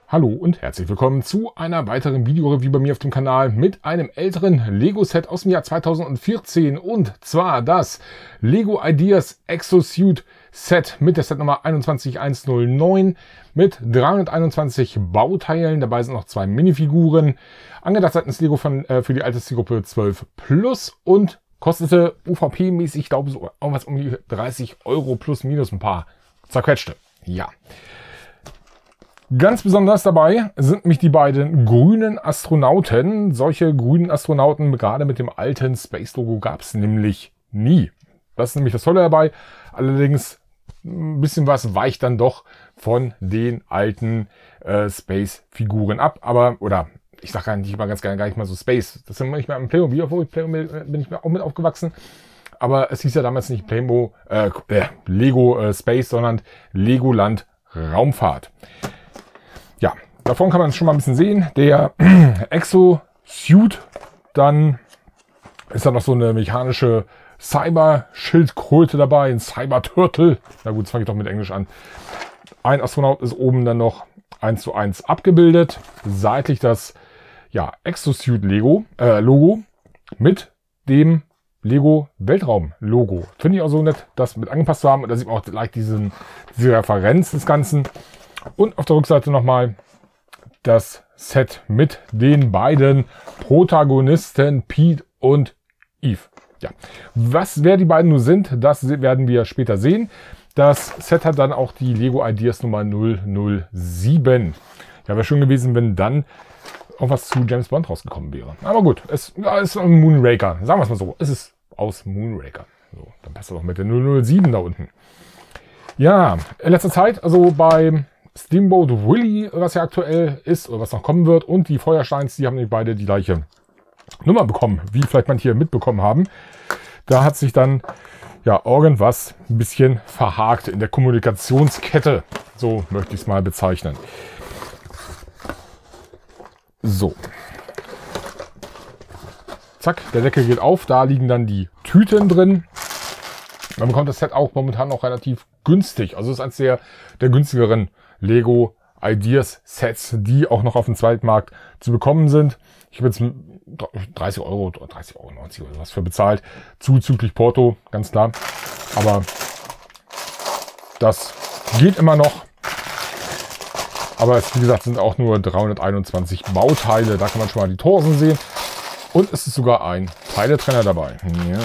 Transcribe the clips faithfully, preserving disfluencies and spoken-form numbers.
Hallo und herzlich willkommen zu einer weiteren Videoreview bei mir auf dem Kanal mit einem älteren Lego-Set aus dem Jahr zweitausendvierzehn, und zwar das Lego Ideas Exosuit Set mit der Setnummer einundzwanzig hundertneun mit dreihunderteinundzwanzig Bauteilen. Dabei sind noch zwei Minifiguren. Angedacht seitens Lego von, äh, für die Alterszielgruppe zwölf plus und kostete U V P-mäßig, ich glaube, so irgendwas um die dreißig Euro plus minus ein paar zerquetschte. Ja. Ganz besonders dabei sind nämlich die beiden grünen Astronauten. Solche grünen Astronauten, gerade mit dem alten Space-Logo, gab es nämlich nie. Das ist nämlich das Tolle dabei. Allerdings ein bisschen was weicht dann doch von den alten äh, Space-Figuren ab. Aber, oder ich sage gar nicht mal ganz gerne gar nicht mal so Space. Das sind manchmal im Playmobil, obwohl ich Playmobil bin ich auch mit aufgewachsen. Aber es hieß ja damals nicht Playmo, äh, äh, Lego äh, Space, sondern Legoland Raumfahrt. Ja, davon kann man schon mal ein bisschen sehen. Der Exosuit, dann ist da noch so eine mechanische Cyber-Schildkröte dabei, ein Cyber-Turtle. Na gut, jetzt fange ich doch mit Englisch an. Ein Astronaut ist oben dann noch eins zu eins abgebildet. Seitlich das ja, Exosuit-Logo äh, Logo mit dem Lego Weltraum-Logo. Finde ich auch so nett, das mit angepasst zu haben. Und da sieht man auch leicht diesen, diese Referenz des Ganzen. Und auf der Rückseite nochmal das Set mit den beiden Protagonisten Pete und Eve. Ja, was wer die beiden nur sind, das werden wir später sehen. Das Set hat dann auch die Lego Ideas Nummer null null sieben. Ja, wäre schön gewesen, wenn dann auch was zu James Bond rausgekommen wäre. Aber gut, es ja, ist ein Moonraker. Sagen wir es mal so. Es ist aus Moonraker. So, dann passt das auch mit der null null sieben da unten. Ja, in letzter Zeit, also bei Steamboat Willie, was ja aktuell ist oder was noch kommen wird, und die Feuersteins, die haben nicht beide die gleiche Nummer bekommen, wie vielleicht manche mitbekommen haben. Da hat sich dann ja irgendwas ein bisschen verhakt in der Kommunikationskette. So möchte ich es mal bezeichnen. So. Zack, der Deckel geht auf, da liegen dann die Tüten drin. Man bekommt das Set auch momentan noch relativ günstig. Also es ist eines der, der günstigeren Lego Ideas Sets, die auch noch auf dem Zweitmarkt zu bekommen sind. Ich habe jetzt dreißig Euro, dreißig Euro neunzig oder was für bezahlt, zuzüglich Porto, ganz klar. Aber das geht immer noch. Aber es, wie gesagt, sind auch nur dreihunderteinundzwanzig Bauteile. Da kann man schon mal die Torsen sehen. Und es ist sogar ein Teiletrenner dabei. Ja,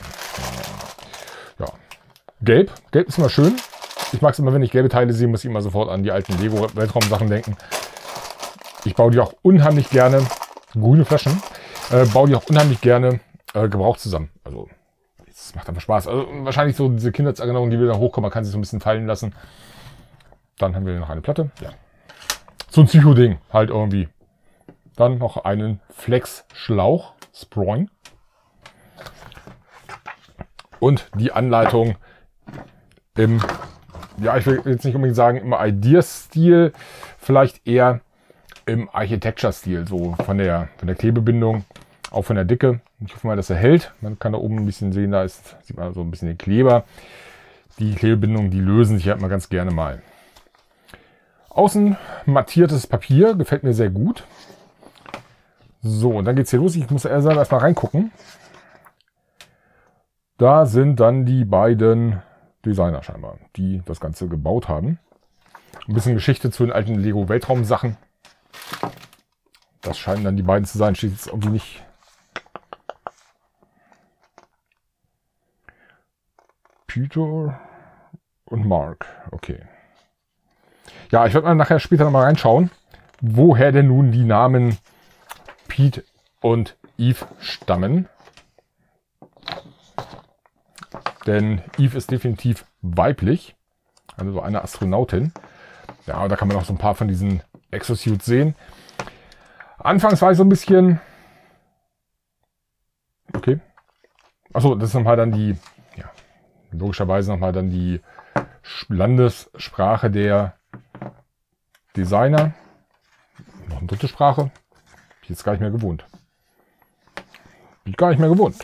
ja. Gelb. Gelb ist immer schön. Ich mag es immer, wenn ich gelbe Teile sehe, muss ich immer sofort an die alten Lego-Weltraum-Sachen denken. Ich baue die auch unheimlich gerne, grüne Flaschen, äh, baue die auch unheimlich gerne äh, gebraucht zusammen. Also, es macht einfach Spaß. Also, wahrscheinlich so diese Kindheitserinnerungen, die wieder hochkommen, man kann sich so ein bisschen fallen lassen. Dann haben wir noch eine Platte. Ja. So ein Psycho-Ding, halt irgendwie. Dann noch einen Flex-Schlauch, Sproing. Und die Anleitung im, ja, ich will jetzt nicht unbedingt sagen im Ideas-Stil, vielleicht eher im Architecture-Stil, so von der, von der Klebebindung, auch von der Dicke. Ich hoffe mal, dass er hält. Man kann da oben ein bisschen sehen, da ist, sieht man so ein bisschen den Kleber. Die Klebebindungen, die lösen sich halt mal ganz gerne mal. Außen mattiertes Papier, gefällt mir sehr gut. So, und dann geht's hier los. Ich muss erst mal reingucken. Da sind dann die beiden Designer scheinbar, die das Ganze gebaut haben. Ein bisschen Geschichte zu den alten Lego Weltraum-Sachen. Das scheinen dann die beiden zu sein. Steht jetzt irgendwie nicht. Peter und Mark. Okay. Ja, ich werde mal nachher später noch mal reinschauen, woher denn nun die Namen Pete und Eve stammen. Denn Eve ist definitiv weiblich. Also so eine Astronautin. Ja, und da kann man auch so ein paar von diesen Exosuits sehen. Anfangs war ich so ein bisschen... Okay. Achso, das ist nochmal dann die... Ja, logischerweise nochmal dann die Landessprache der Designer. Noch eine dritte Sprache. Bin ich jetzt gar nicht mehr gewohnt. Bin ich gar nicht mehr gewohnt.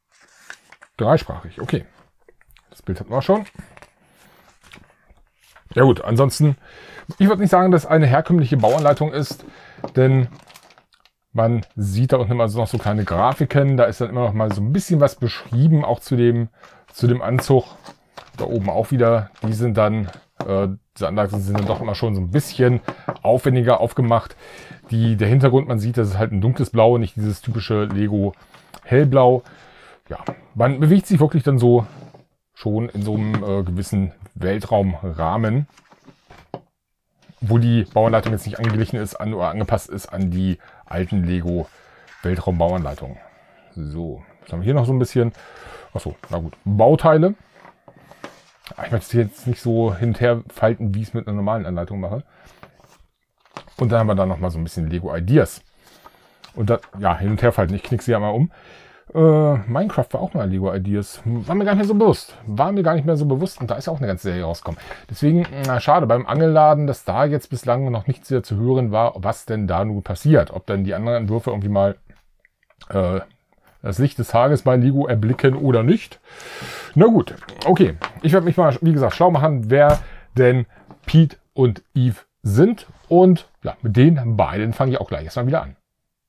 Dreisprachig, okay. Das Bild hatten wir schon. Ja gut, ansonsten, ich würde nicht sagen, dass eine herkömmliche Bauanleitung ist, denn man sieht da unten immer so noch so kleine Grafiken, da ist dann immer noch mal so ein bisschen was beschrieben, auch zu dem, zu dem Anzug. Da oben auch wieder, die sind dann, äh, diese Anlagen sind dann doch immer schon so ein bisschen aufwendiger aufgemacht. Die, der Hintergrund, man sieht, das ist halt ein dunkles Blau, nicht dieses typische Lego Hellblau. Ja, man bewegt sich wirklich dann so schon in so einem äh, gewissen Weltraumrahmen, wo die Bauanleitung jetzt nicht angeglichen ist an oder angepasst ist an die alten Lego Weltraumbauanleitungen. So, was haben wir hier noch so ein bisschen? Achso, na gut. Bauteile. Ich möchte es jetzt nicht so hinterher falten, wie ich es mit einer normalen Anleitung mache. Und dann haben wir da noch mal so ein bisschen Lego Ideas. Und das, ja, hin und her falten. Ich knicke sie ja mal um. Äh, Minecraft war auch mal Lego Ideas. War mir gar nicht mehr so bewusst. War mir gar nicht mehr so bewusst. Und da ist ja auch eine ganze Serie rausgekommen. Deswegen, na, schade, beim Angelladen, dass da jetzt bislang noch nichts wieder zu hören war, was denn da nun passiert. Ob denn die anderen Entwürfe irgendwie mal äh, das Licht des Tages bei Lego erblicken oder nicht. Na gut, okay. Ich werde mich mal, wie gesagt, schlau machen, wer denn Pete und Eve sind. Und ja, mit den beiden fange ich auch gleich erstmal wieder an.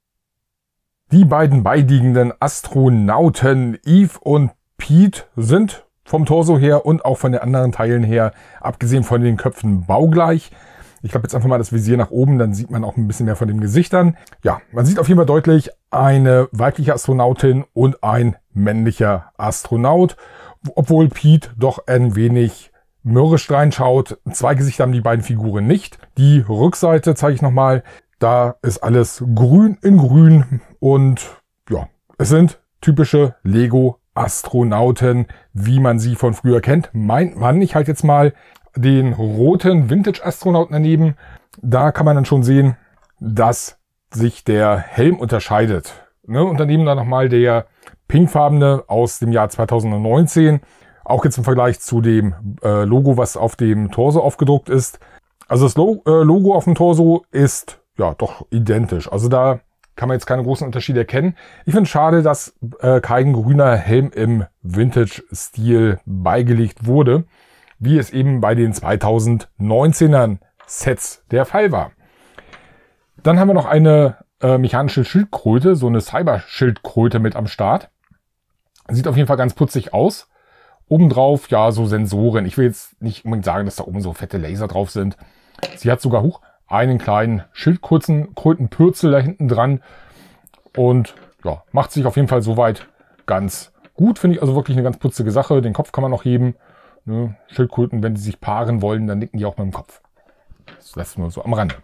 Die beiden beiliegenden Astronauten Eve und Pete sind vom Torso her und auch von den anderen Teilen her, abgesehen von den Köpfen, baugleich. Ich glaube jetzt einfach mal das Visier nach oben, dann sieht man auch ein bisschen mehr von den Gesichtern. Ja, man sieht auf jeden Fall deutlich eine weibliche Astronautin und ein männlicher Astronaut, obwohl Pete doch ein wenig mürrisch reinschaut. Zwei Gesichter haben die beiden Figuren nicht. Die Rückseite zeige ich nochmal. Da ist alles grün in grün und ja, es sind typische Lego Astronauten, wie man sie von früher kennt. Meint man, ich halte jetzt mal den roten Vintage-Astronauten daneben. Da kann man dann schon sehen, dass sich der Helm unterscheidet. Ne? Und daneben dann nochmal der pinkfarbene aus dem Jahr zweitausendneunzehn. Auch jetzt im Vergleich zu dem äh, Logo, was auf dem Torso aufgedruckt ist. Also das Lo äh, Logo auf dem Torso ist ja doch identisch. Also da kann man jetzt keine großen Unterschiede erkennen. Ich finde es schade, dass äh, kein grüner Helm im Vintage-Stil beigelegt wurde, wie es eben bei den zweitausendneunzehner Sets der Fall war. Dann haben wir noch eine äh, mechanische Schildkröte, so eine Cyber-Schildkröte mit am Start. Sieht auf jeden Fall ganz putzig aus. Obendrauf, ja, so Sensoren. Ich will jetzt nicht unbedingt sagen, dass da oben so fette Laser drauf sind. Sie hat sogar hoch einen kleinen Schildkrötenpürzel da hinten dran. Und ja, macht sich auf jeden Fall soweit ganz gut. Finde ich also wirklich eine ganz putzige Sache. Den Kopf kann man noch heben. Ne? Schildkröten, wenn die sich paaren wollen, dann nicken die auch mit dem Kopf. Das lässt nur so am Rande.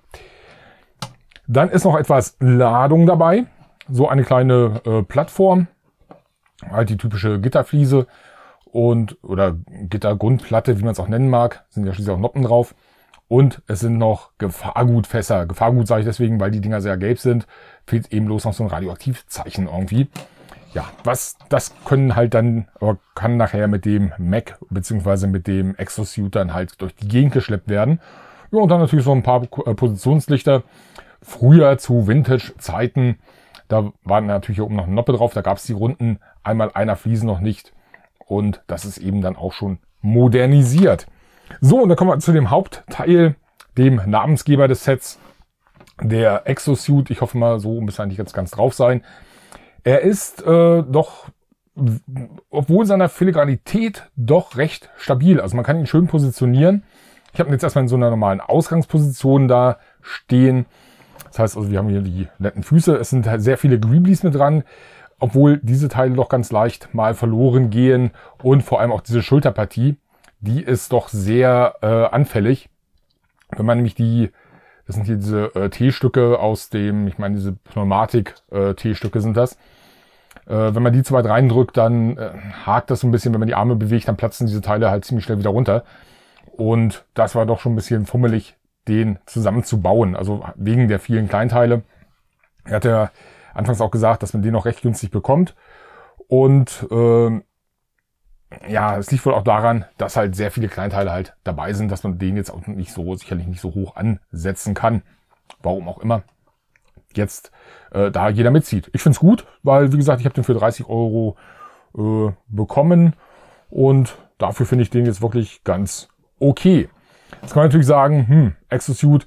Dann ist noch etwas Ladung dabei. So eine kleine äh, Plattform. Halt die typische Gitterfliese. Und, oder Gittergrundplatte, wie man es auch nennen mag. Sind ja schließlich auch Noppen drauf. Und es sind noch Gefahrgutfässer. Gefahrgut sage ich deswegen, weil die Dinger sehr gelb sind. Fehlt eben bloß noch so ein Radioaktivzeichen irgendwie. Ja, was, das können halt dann, oder kann nachher mit dem Mac bzw. mit dem Exosuit dann halt durch die Gegend geschleppt werden. Ja, und dann natürlich so ein paar Positionslichter. Früher zu Vintage-Zeiten, da waren natürlich hier oben noch eine Noppe drauf. Da gab es die runden einmal einer Fliesen noch nicht. Und das ist eben dann auch schon modernisiert. So, und dann kommen wir zu dem Hauptteil, dem Namensgeber des Sets, der Exosuit. Ich hoffe mal, so müsste eigentlich jetzt ganz drauf sein. Er ist äh, doch, obwohl seiner Filigranität, doch recht stabil. Also man kann ihn schön positionieren. Ich habe ihn jetzt erstmal in so einer normalen Ausgangsposition da stehen. Das heißt also, wir haben hier die netten Füße. Es sind halt sehr viele Greeblies mit dran, obwohl diese Teile doch ganz leicht mal verloren gehen. Und vor allem auch diese Schulterpartie, die ist doch sehr äh, anfällig. Wenn man nämlich die, das sind hier diese äh, T-Stücke aus dem, ich meine diese Pneumatik-T-Stücke äh, sind das. Äh, wenn man die zu weit reindrückt, dann äh, hakt das so ein bisschen. Wenn man die Arme bewegt, dann platzen diese Teile halt ziemlich schnell wieder runter. Und das war doch schon ein bisschen fummelig, den zusammenzubauen. Also wegen der vielen Kleinteile. Er hat ja anfangs auch gesagt, dass man den noch recht günstig bekommt. Und äh, ja, es liegt wohl auch daran, dass halt sehr viele Kleinteile halt dabei sind, dass man den jetzt auch nicht so, sicherlich nicht so hoch ansetzen kann. Warum auch immer jetzt äh, da jeder mitzieht. Ich finde es gut, weil wie gesagt, ich habe den für dreißig Euro äh, bekommen und dafür finde ich den jetzt wirklich ganz okay. Jetzt kann man natürlich sagen, hm, Exosuit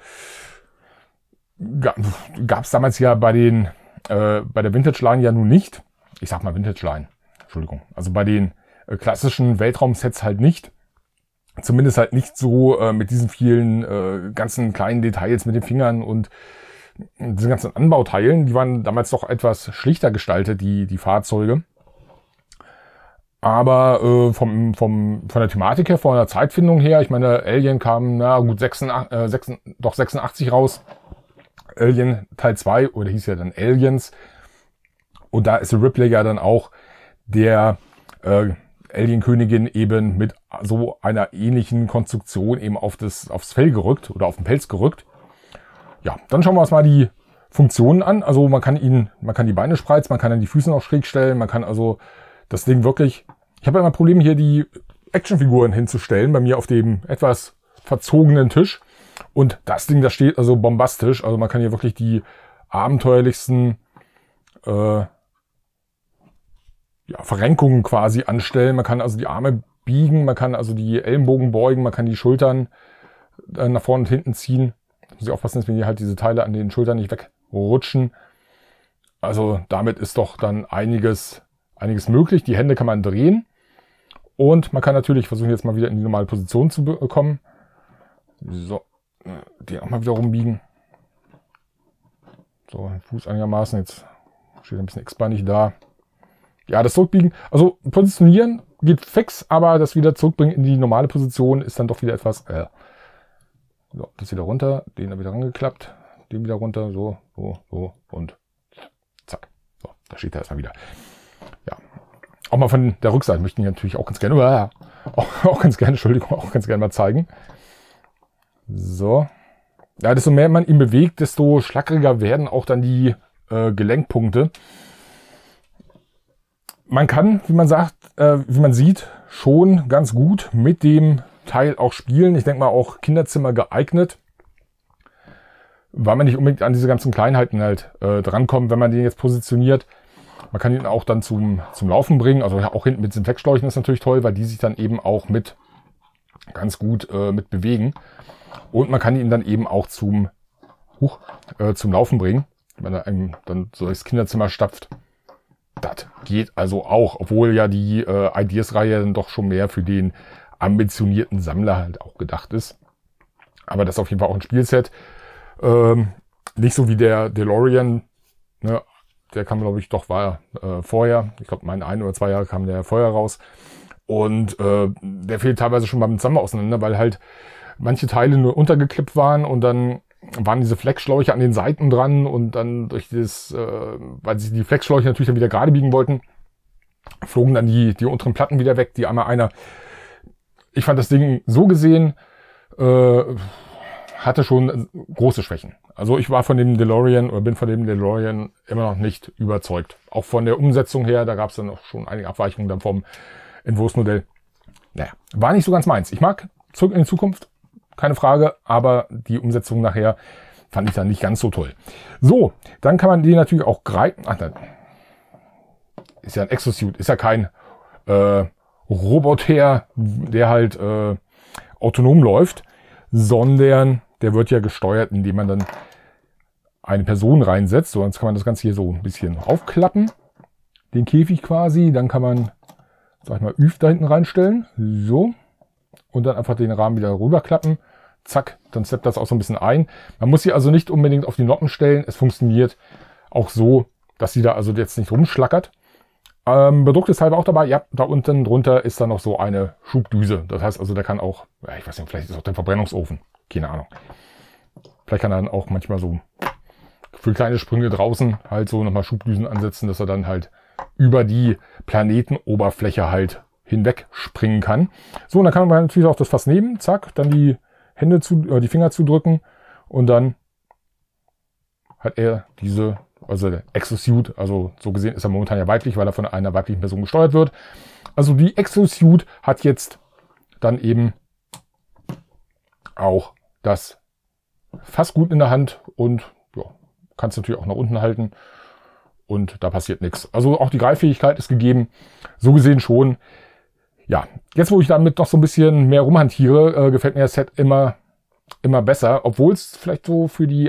gab es damals ja bei den äh, bei der Vintage-Line ja nun nicht. Ich sag mal Vintage-Line, Entschuldigung. Also bei den äh, klassischen Weltraum-Sets halt nicht. Zumindest halt nicht so äh, mit diesen vielen äh, ganzen kleinen Details mit den Fingern und diesen ganzen Anbauteilen. Die waren damals doch etwas schlichter gestaltet, die, die Fahrzeuge. Aber äh, vom, vom, von der Thematik her, von der Zeitfindung her, ich meine, Alien kam, na gut, sechsundachtzig, äh, sechs, doch sechsundachtzig raus. Alien Teil zwei, oder hieß ja dann Aliens. Und da ist Ripley ja dann auch der äh, Alien-Königin eben mit so einer ähnlichen Konstruktion eben auf das, aufs Fell gerückt oder auf den Pelz gerückt. Ja, dann schauen wir uns mal die Funktionen an. Also man kann ihn, man kann die Beine spreizen, man kann dann die Füße noch schräg stellen, man kann also das Ding wirklich... Ich habe ja immer Probleme hier die Actionfiguren hinzustellen, bei mir auf dem etwas verzogenen Tisch. Und das Ding, das steht also bombastisch. Also man kann hier wirklich die abenteuerlichsten äh, ja, Verrenkungen quasi anstellen. Man kann also die Arme biegen, man kann also die Ellenbogen beugen, man kann die Schultern äh, nach vorne und hinten ziehen. Da muss ich aufpassen, dass mir hier halt diese Teile an den Schultern nicht wegrutschen. Also damit ist doch dann einiges, einiges möglich. Die Hände kann man drehen. Und man kann natürlich versuchen, jetzt mal wieder in die normale Position zu bekommen. So, den auch mal wieder rumbiegen. So, Fuß einigermaßen. Jetzt steht ein bisschen x-beinig da. Ja, das Zurückbiegen. Also positionieren geht fix, aber das wieder zurückbringen in die normale Position ist dann doch wieder etwas... Äh. So, das wieder runter, den da wieder rangeklappt, den wieder runter, so, so, so und zack. So, da steht er erstmal wieder. Ja. Auch mal von der Rückseite möchten wir natürlich auch ganz gerne, uh, auch, auch ganz gerne, Entschuldigung, auch ganz gerne mal zeigen. So. Ja, desto mehr man ihn bewegt, desto schlackriger werden auch dann die äh, Gelenkpunkte. Man kann, wie man sagt, äh, wie man sieht, schon ganz gut mit dem Teil auch spielen. Ich denke mal auch Kinderzimmer geeignet, weil man nicht unbedingt an diese ganzen Kleinheiten halt äh, drankommt, wenn man den jetzt positioniert. Man kann ihn auch dann zum, zum Laufen bringen. Also auch hinten mit den Fleckschläuchen ist natürlich toll, weil die sich dann eben auch mit ganz gut äh, mit bewegen. Und man kann ihn dann eben auch zum, huch, äh, zum Laufen bringen, wenn er einem dann so das Kinderzimmer stapft. Das geht also auch, obwohl ja die äh, Ideas-Reihe dann doch schon mehr für den ambitionierten Sammler halt auch gedacht ist. Aber das ist auf jeden Fall auch ein Spielset. Ähm, nicht so wie der DeLorean, ne? Der kam, glaube ich, doch, war äh, vorher. Ich glaube, mein ein oder zwei Jahre kam der vorher raus. Und äh, der fehlt teilweise schon beim Zusammen auseinander, weil halt manche Teile nur untergeklippt waren und dann waren diese Fleckschläuche an den Seiten dran und dann durch das, äh, weil sie die Fleckschläuche natürlich dann wieder gerade biegen wollten, flogen dann die, die unteren Platten wieder weg, die einmal einer. Ich fand das Ding so gesehen, äh, hatte schon große Schwächen. Also ich war von dem DeLorean oder bin von dem DeLorean immer noch nicht überzeugt. Auch von der Umsetzung her, da gab es dann auch schon einige Abweichungen dann vom Entwurfsmodell. Naja, war nicht so ganz meins. Ich mag Zurück in die Zukunft, keine Frage, aber die Umsetzung nachher fand ich dann nicht ganz so toll. So, dann kann man die natürlich auch greifen. Ach, nein. Ist ja ein Exosuit, ist ja kein äh, Roboter, der halt äh, autonom läuft, sondern der wird ja gesteuert, indem man dann eine Person reinsetzt. So, sonst kann man das Ganze hier so ein bisschen aufklappen, den Käfig quasi. Dann kann man, sag ich mal, Ü da hinten reinstellen. So. Und dann einfach den Rahmen wieder rüberklappen. Zack, dann steppt das auch so ein bisschen ein. Man muss sie also nicht unbedingt auf die Noppen stellen. Es funktioniert auch so, dass sie da also jetzt nicht rumschlackert. Ähm, bedruckt ist halt auch dabei. Ja, da unten drunter ist dann noch so eine Schubdüse. Das heißt also, der kann auch, ja, ich weiß nicht, vielleicht ist auch der Verbrennungsofen. Keine Ahnung. Vielleicht kann er dann auch manchmal so für kleine Sprünge draußen halt so nochmal Schubdüsen ansetzen, dass er dann halt über die Planetenoberfläche halt hinweg springen kann. So, und dann kann man natürlich auch das Fass nehmen. Zack, dann die Hände zu, äh, die Finger zudrücken und dann hat er diese, also der Exosuit, also so gesehen ist er momentan ja weiblich, weil er von einer weiblichen Person gesteuert wird. Also die Exosuit hat jetzt dann eben auch das Fass gut in der Hand und ja, kannst natürlich auch nach unten halten und da passiert nichts. Also auch die Greiffähigkeit ist gegeben. So gesehen schon, Ja, jetzt wo ich damit noch so ein bisschen mehr rumhantiere, äh, gefällt mir das Set immer, immer besser, obwohl es vielleicht so für die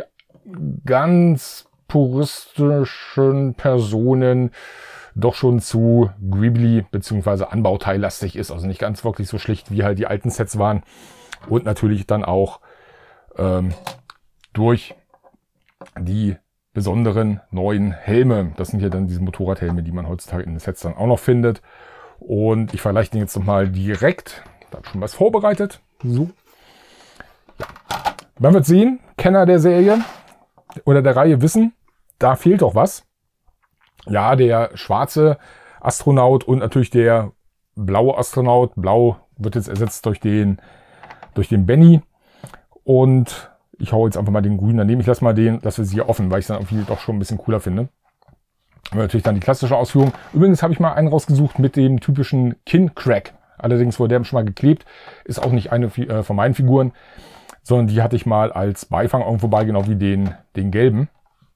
ganz puristischen Personen doch schon zu Ghibli bzw. anbauteillastig ist. Also nicht ganz wirklich so schlicht, wie halt die alten Sets waren. Und natürlich dann auch ähm, durch die besonderen neuen Helme. Das sind ja dann diese Motorradhelme, die man heutzutage in den Sets dann auch noch findet. Und ich vergleiche den jetzt nochmal direkt. Da habe ich schon was vorbereitet. So. Ja. Man wird sehen, Kenner der Serie oder der Reihe wissen, da fehlt doch was. Ja, der schwarze Astronaut und natürlich der blaue Astronaut. Blau wird jetzt ersetzt durch den, durch den Benny. Und ich hau jetzt einfach mal den grünen daneben. Ich lasse mal den, das ist hier offen, weil ich es dann irgendwie doch schon ein bisschen cooler finde. Aber natürlich dann die klassische Ausführung. Übrigens habe ich mal einen rausgesucht mit dem typischen Kin-Crack. Allerdings wurde der schon mal geklebt. Ist auch nicht eine äh, von meinen Figuren, sondern die hatte ich mal als Beifang irgendwo bei, genau wie den, den gelben.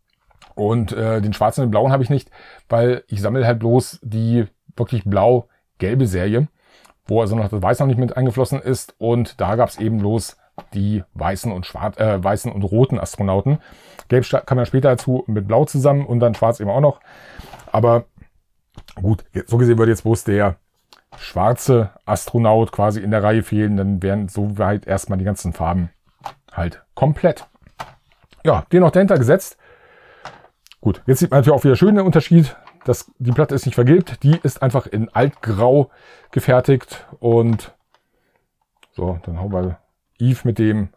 Und äh, den schwarzen und den blauen habe ich nicht, weil ich sammle halt bloß die wirklich blau-gelbe Serie, wo also noch das Weiß noch nicht mit eingeflossen ist. Und da gab es eben bloß die weißen und schwarz, äh, weißen und roten Astronauten. Gelb kam ja später dazu mit Blau zusammen und dann Schwarz eben auch noch. Aber gut, so gesehen würde jetzt bloß der schwarze Astronaut quasi in der Reihe fehlen. Dann wären soweit erstmal die ganzen Farben halt komplett. Ja, den noch dahinter gesetzt. Gut, jetzt sieht man natürlich auch wieder schön den Unterschied. Das, die Platte ist nicht vergilbt, die ist einfach in Altgrau gefertigt. Und so, dann hauen wir Eve mit dem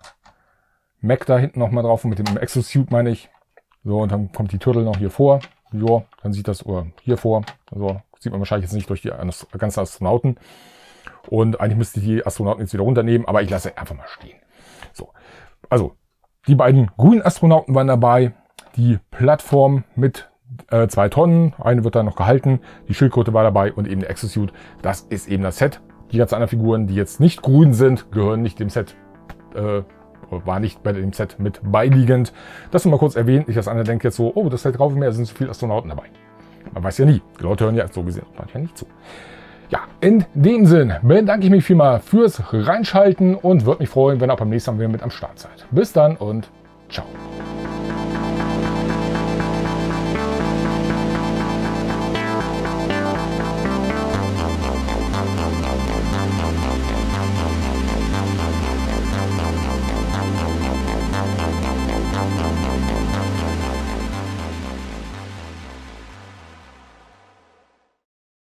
Mac da hinten nochmal drauf und mit dem Exosuit meine ich. So, und dann kommt die Turtle noch hier vor. Ja, dann sieht das oder hier vor. Also sieht man wahrscheinlich jetzt nicht durch die ganzen Astronauten. Und eigentlich müsste ich die Astronauten jetzt wieder runternehmen, aber ich lasse einfach mal stehen. So, also die beiden grünen Astronauten waren dabei. Die Plattform mit äh, zwei Tonnen. Eine wird dann noch gehalten. Die Schildkröte war dabei und eben der Exosuit. Das ist eben das Set. Die ganzen anderen Figuren, die jetzt nicht grün sind, gehören nicht dem Set. Äh, war nicht bei dem Set mit beiliegend. Das nur mal kurz erwähnt. Ich als andere denke jetzt so, oh, das Set drauf mehr, sind so viele Astronauten dabei. Man weiß ja nie. Die Leute hören ja so gesehen manchmal nicht zu. Ja, in dem Sinn bedanke ich mich vielmal fürs Reinschalten und würde mich freuen, wenn ihr auch beim nächsten Mal wieder mit am Start seid. Bis dann und ciao.